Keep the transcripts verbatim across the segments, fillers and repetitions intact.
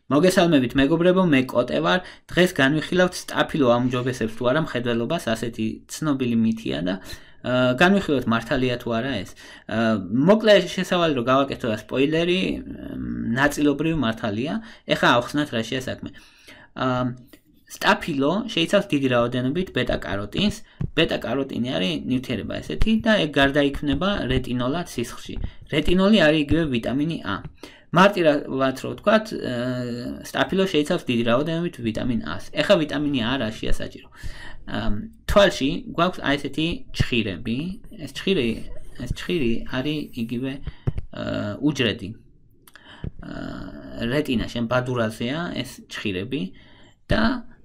მოგესალმებით მეგობრებო, მე კოტე ვარ. დღეს განვიხილავთ სტაფილო აუმჯობესებს თუ არა მხედველობას, ასეთი ცნობილი მითია და განვიხილოთ მართალია თუ არა ეს. მოკლე შესავალი რომ გავაკეთო და სპოილერი, ნაწილობრივ მართალია. ეხლა ავხსნათ რა შეა საქმე. სტაფილო შეიცავს დიდი რაოდენობით ბეტა-კაროტინს. ბეტა-კაროტინი არის ნივთიერება ესეთი და ეგ გარდაიქმნება რეტინოლად სისხლში. რეტინოლი არის იგივე ვიტამინი A. მარტივად რო ვთქვათ, სტაფილო შეიცავს დიდი რაოდენობით ვიტამინ A-ს. ეხლა ვიტამინი A რა შეა საჭირო. თვალში გვაქვს აი ესეთი ჩხირები. ეს ჩხირი, ეს ჩხირი არის იგივე უჯრედი. რეტინა შენ ბადურაზეა ეს ჩხირები და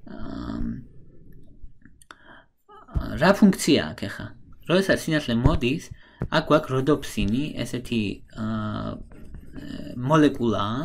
რა ფუნქცია აქვს ეხლა? როდესაც სინათლე მოდის, აქ გვაქვს როდოფსინი, ესეთი მოლეკულაა,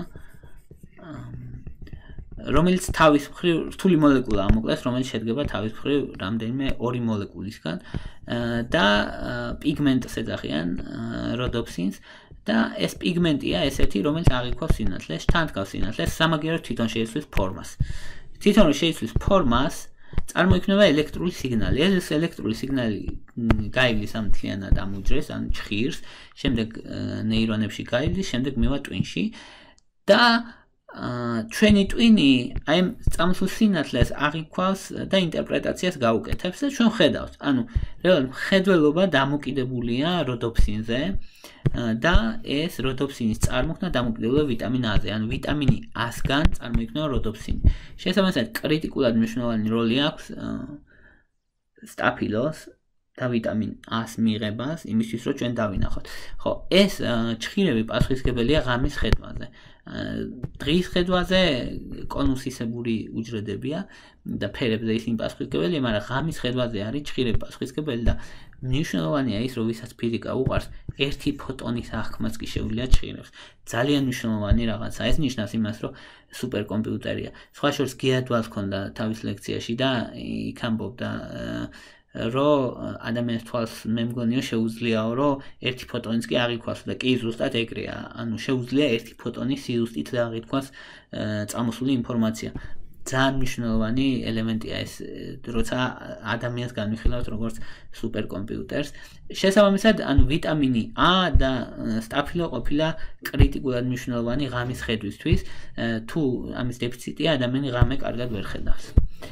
რომელიც თავის მხრივ რთული მოლეკულაა, მოკლედ, რომელიც შედგება თავის მხრივ რამდენიმე ორი მოლეკულისგან და პიგმენტს ეძახიან როდოფსინს და ეს პიგმენტია ესეთი, რომელიც აღიქვავს სინათლეს, თან დგავს სინათლეს, სამაგიეროდ თვითონ შეიცვლის ფორმას. თვითონ რომ შეიცვლის ფორმას, წარმოიქმნება ელექტრული სიგნალი. ეს ელექტრული სიგნალი გაივლის ამ მთლიანად ამ უჯრეს, ან ჩხირს, შემდეგ ნეირონებში გაივლის, შემდეგ მივა ტვინში და ჩვენი ტვინი აი ამ წამსულ სინათლეს აღიქვავს და ინტერპრეტაციას გაუკეთებს და ჩვენ ხედავთ. ანუ რეალურად მხედველობა დამოკიდებულია როდოფსინზე და ეს როდოფსინის წარმოქმნა დამოკიდებულია ვიტამინ A-ზე. ანუ ვიტამინი A-სგან წარმოიქმნება როდოფსინი. შესაბამისად, კრიტიკულად მნიშვნელოვანი როლი აქვს სტაფილოს და ვიტამინ A-ს მიღებას იმისთვის, რომ ჩვენ დავინახოთ. ხო, ეს ჩხირები პასუხისმგებელია ღამის ხედვაზე. დღის ხედვაზე კონუსისებური უჯრედებია და ფერებზე ისინი პასუხისმგებელია, მაგრამ ღამის ხედვაზე არის ჩხირები პასუხისმგებელი და მნიშვნელოვანია ის, რომ ვისაც ფიზიკა უყვარს, ერთი ფოტონის აღქმაც კი შეუძლია ჩხირებს. ძალიან მნიშვნელოვანი რაღაცა. ეს ნიშნავს იმას, რომ სუპერკომპიუტერია. სხვა შორის გიადვალს ჰქონდა თავის ლექციაში და იქ ამბობდა რომ ადამიანის თვალს მე მგონია შეუძლიაო რომ ერთი ფოტონის კი აღიქვას და კი ზუსტად ეგრეა. ანუ შეუძლია ერთი ფოტონის სიუსტით აღიქვას წამოსული ინფორმაცია. ძალიან მნიშვნელოვანი ელემენტია ეს, როცა ადამიანს განვიხილავთ როგორც სუპერკომპიუტერს. შესაბამისად, ანუ ვიტამინი A და სტაფილო ყოფილა კრიტიკულად მნიშვნელოვანი ღამის ხედვისთვის. თუ ამის დეფიციტია, ადამიანი ღამე კარგად ვერ ხედავს.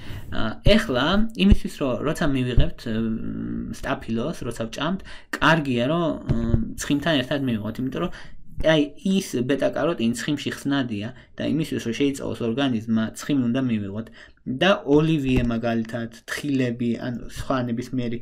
ეხლა იმისთვის რომ როცა მივიღებთ სტაფილოს, როცა ვჭამთ, კარგია რომ ცხიმთან ერთად მივიღოთ, იმიტომ რომ აი ის ბეტა-კაროტინი ცხიმში ხსნადია და იმისთვის რომ შეიწოვოს ორგანიზმმა, ცხიმი უნდა მივიღოთ და ოლივიე მაგალითად, თხილები, ან სხვა ნებისმიერი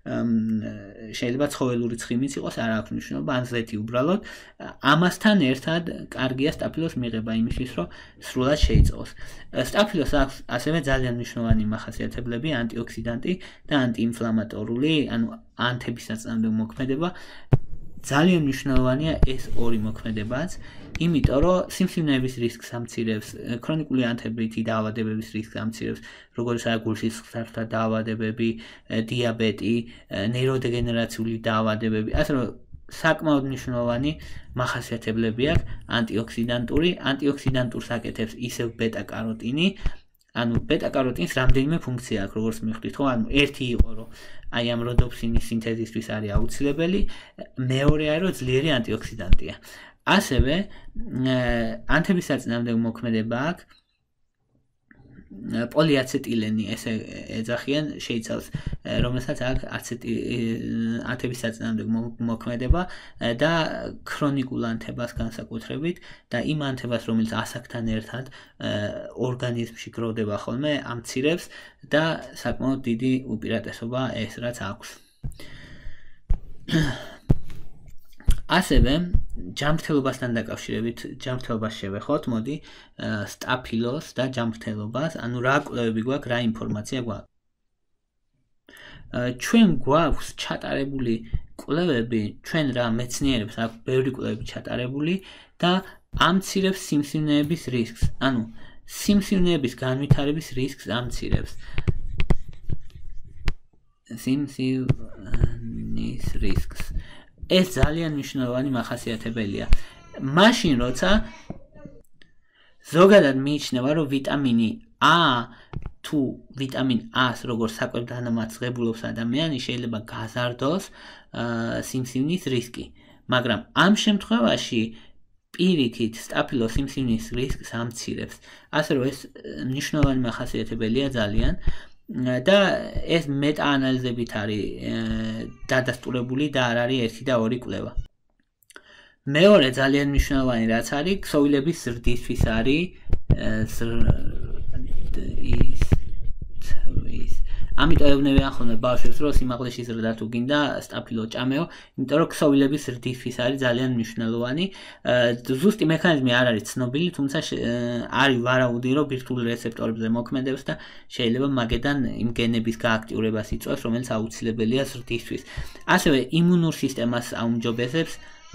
შეიძლება ცხოველური ცხიმიც იყოს, არ აქვს მნიშვნელობა, ან ზეთი უბრალოდ, ამასთან ერთად კარგია სტაფილოს მიღება იმისთვის, რომ სრულად შეიწოვოს. სტაფილოს აქვს ასევე ძალიან მნიშვნელოვანი მახასიათებლები, ანტიოქსიდანტი და ანტიინფლამატორული, ანუ ანთების საწინააღმდეგო მოქმედება. ძალიან მნიშვნელოვანია ეს ორი მოქმედებაც, იმიტომ რომ სიმსივნეების რისკს ამცირებს, ქრონიკული ანთებითი დაავადებების რისკს ამცირებს, როგორც გულსისხლძარღვთა დაავადებები, დიაბეტი, ნეიროდეგენერაციული დაავადებები, ასე რომ საკმაოდ მნიშვნელოვანი მახასიათებლები აქვს ანტიოქსიდანტური, ანტიოქსიდანტურს აკეთებს ისევ ბეტა-კაროტინი. ანუ ბეტა-კაროტინს რამდენიმე ფუნქცია აქვს, როგორც მივხვდით, ხო? ანუ ერთი იყო, რომ აი ამ როდოფსინის სინთეზისთვის არის აუცილებელი, მეორე არის, რომ ძლიერი ანტიოქსიდანტია. ასევე ანთების საწინააღმდეგო მოქმედება აქვს, პოლიაცეტილენი ესე ეძახიან, შეიცავს, რომელსაც აქვს ანთების საწინააღმდეგო მოქმედება და ქრონიკულ ანთებას განსაკუთრებით და იმ ანთებას, რომელიც ასაკთან ერთად ორგანიზმში გროვდება ხოლმე, ამცირებს და საკმაოდ დიდი უპირატესობა ეს რაც აქვს. ასევე ჯანმრთელობასთან დაკავშირებით ჯანმრთელობას შევეხოთ, მოდი სტაფილოს და ჯანმრთელობას, ანუ რა კვლევები გვაქვს, რა ინფორმაცია გვაქვს. ჩვენ გვაქვს ჩატარებული კვლევები, ჩვენ რა მეცნიერებს აქვს ბევრი კვლევები ჩატარებული და ამცირებს სიმსივნეების რისკს. ანუ სიმსივნეების განვითარების რისკს ამცირებს. სიმსივნის რისკს. ეს ძალიან მნიშვნელოვანი მახასიათებელია. მაშინ როცა ზოგადად მიიჩნევა, რომ ვიტამინი A თუ ვიტამინ A-ს როგორც საკვებ დანამატს ადამიანი შეიძლება გაზარდოს სიმსივნის რისკი, მაგრამ ამ შემთხვევაში პირიქით სტაფილოს სიმსივნის რისკს ამცირებს. ასე რომ ეს მნიშვნელოვანი მახასიათებელია ძალიან და ეს მეტაანალიზებით არის დადასტურებული და არ არის ერთი და ორი კვლევა. მეორე ძალიან მნიშვნელოვანი რაც არის, ქსოვილების ზრდისთვის არის ის ამიტომ ეუბნებიან ხოლმე ბავშვებს, რომ სიმაღლეში ზრდა თუ გინდა სტაფილო ჭამეო, იმიტომ რომ ქსოვილების ზრდისთვის არის ძალიან მნიშვნელოვანი. ზუსტი მექანიზმი არ არის ცნობილი, თუმცა არის ვარაუდი, რომ ბირთვულ რეცეპტორებზე მოქმედებს და შეიძლება მაგედან იმ გენების გააქტიურებას იწვევს, რომელიც აუცილებელია ზრდისთვის. ასევე იმუნურ სისტემას აუმჯობესებს.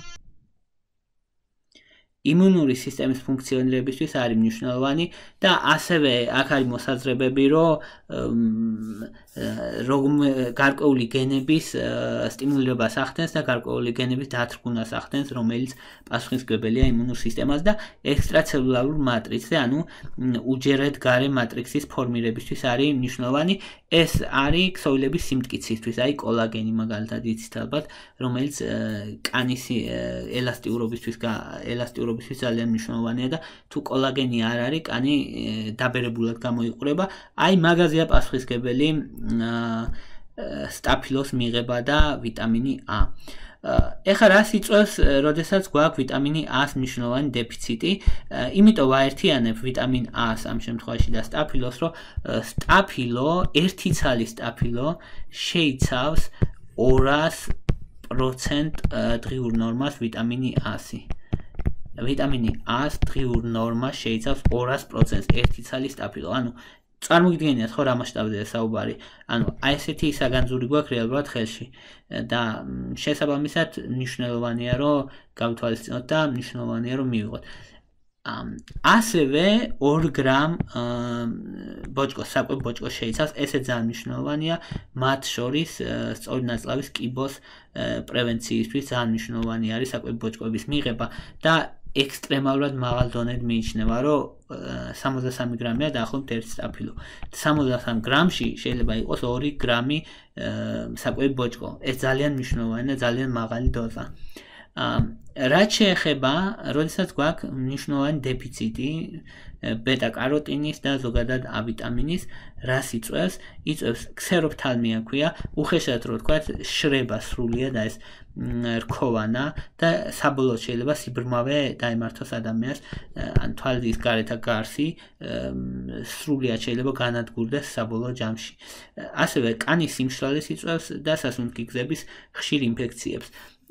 იმუნური სისტემის ფუნქციონირებისთვის არის მნიშვნელოვანი და ასევე აქ არის მოსაზრებები, რომ გარკვეული გენების სტიმულირებას ახდენს და გარკვეული გენების დათრგუნას ახდენს, რომელიც პასუხისმგებელია იმუნურ სისტემას და ექსტრაცელულარულ მატრიცზე, ანუ უჯერედ გარე მატრიცის ფორმირებისთვის არის მნიშვნელოვანი. ეს არის ქსოვილების სიმტკიცისთვის, აი კოლაგენი მაგალითად იცით ალბათ, რომელიც კანის ელასტიურობისთვის ელასტიურობისთვის ძალიან მნიშვნელოვანია და თუ კოლაგენი არ არის, კანი დაბერებულად გამოიყურება. აი მაგაზია პასუხისმგებელი სტაფილოს მიღება და ვიტამინი A. ეხლა რას იწვევს, როდესაც გვაქვს ვიტამინი A-ს მნიშვნელოვანი დეფიციტი, იმიტომ ვაერთიანებ ვიტამინ A-ს ამ შემთხვევაში და სტაფილოს, რომ სტაფილო, ერთი ცალი სტაფილო შეიცავს ორას პროცენტ დღიურ ნორმას ვიტამინი A-სი. ვიტამინი A-ს დღიურ ნორმას შეიცავს ორას პროცენტს ერთი ცალი სტაფილო. ანუ წარმოგიდგენიათ ხო რა მასშტაბზეა საუბარი. ანუ აი ესეთი საგანძური გვაქვს რეალურად ხელში და შესაბამისად მნიშვნელოვანია რომ გავითვალისწინოთ და მნიშვნელოვანია რომ მივიღოთ. ასევე ორ გრამ ბოჭკოს, საკვებ ბოჭკოს შეიცავს, ესე ძალიან მნიშვნელოვანია მათ შორის სწორი ნაწლავის კიბოს პრევენციისთვის ძალიან მნიშვნელოვანი არის საკვებ ბოჭკოების მიღება და ექსტრემალურად მაღალ დონედ მიიჩნევა, რომ სამოცდასამი გრამია დაახლოებით ერთი სტაფილო. სამოცდასამ გრამში შეიძლება იყოს ორი გრამი საკვები ბოჭკო. ეს ძალიან მნიშვნელოვანია, ძალიან მაღალი დოზა. რაც შეეხება, როდესაც გვაქვს მნიშვნელოვანი დეფიციტი ბეტა-კაროტინის და ზოგადად A ვიტამინის, რას იწვევს? იწვევს ქსეროფთალმია ქვია, უხეშად რო თქვა, შრება სრულია და ეს რქოვანა და საბოლოოდ შეიძლება სიბრმავე დაემართოს ადამიანს, ან თვალის გარეთა გარსი სრულად შეიძლება განადგურდეს საბოლოო ჯამში. ასევე კანის სიმშრალეს იწვევს და სასუნთქი გზების ხშირ ინფექციებს.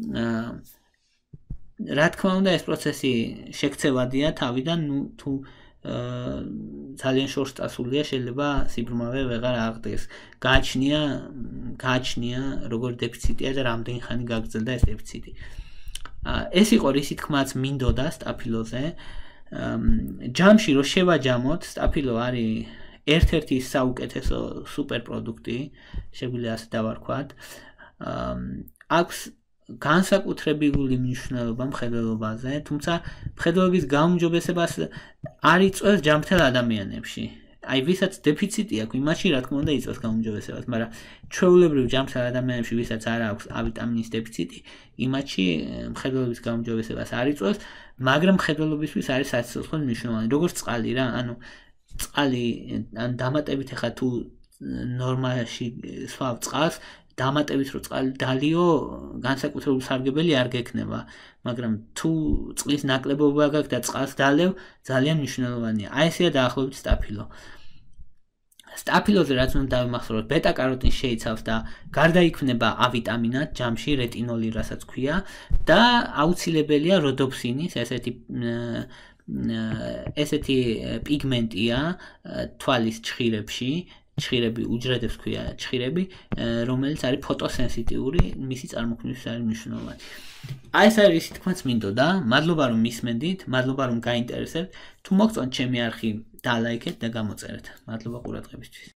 რა თქმა უნდა, ეს პროცესი შექცევადია თავიდან, ნუ თუ ძალიან შორს წასულია, შეიძლება სიბრმავე ვეღარ აღდგეს. გააჩნია, გააჩნია როგორ დეფიციტია და რამდენი ხანი გაგრძელდა ეს დეფიციტი. ეს იყო რისი თქმაც მინდოდა სტაფილოზე. ჯამში რო შევაჯამოთ, სტაფილო არის ერთ-ერთი საუკეთესო სუპერპროდუქტი, შეგვიძლია ასე დავარქვათ. აქვს განსაკუთრებული მნიშვნელობა მხედველობაზე, თუმცა მხედველობის გაუმჯობესებას არ იწვევს ჯანმრთელ ადამიანებში. აი, ვისაც დეფიციტი აქვს, იმაში რა თქმა უნდა იწვევს გაუმჯობესებას, მაგრამ ჩვეულებრივ ჯანმრთელ ადამიანებში, ვისაც არ აქვს A ვიტამინის დეფიციტი, იმაში მხედველობის გაუმჯობესებას არ იწვევს, მაგრამ მხედველობისთვის არის საცოცხლო მნიშვნელოვანი, როგორც წყალი რა, ანუ წყალი ან დამატებით ახლა თუ ნორმაში სვავ წყალს, დამატებით რო წყალი დალიო, განსაკუთრებული სარგებელი არ გექნება, მაგრამ თუ წყლის ნაკლებობა გაქვს და წყალს დალევ, ძალიან მნიშვნელოვანია. აი ესეა დაახლოებით სტაფილო. სტაფილოზე რაც უნდა დავიმახსოვროთ, ბეტა-კაროტინს შეიცავს და გარდაიქმნება A ვიტამინად ჯამში, რეტინოლი რასაც ქვია და აუცილებელია როდოფსინის, ესეთი ესეთი პიგმენტია თვალის ჭხირებში, ჭხირები უჯრედებს ქვია ჭხირები, რომელიც არის ფოტოსენსიტიური, მისი წარმოქმნისთვის არის მნიშვნელოვანი. აი ეს არის ისე თქმაც მინდოდა, მადლობა რომ მისმენდით, მადლობა რომ გაინტერესებთ. თუ მოგწონთ ჩემი არხი, დალაიქეთ და გამოწერეთ. მადლობა ყურადღებისთვის.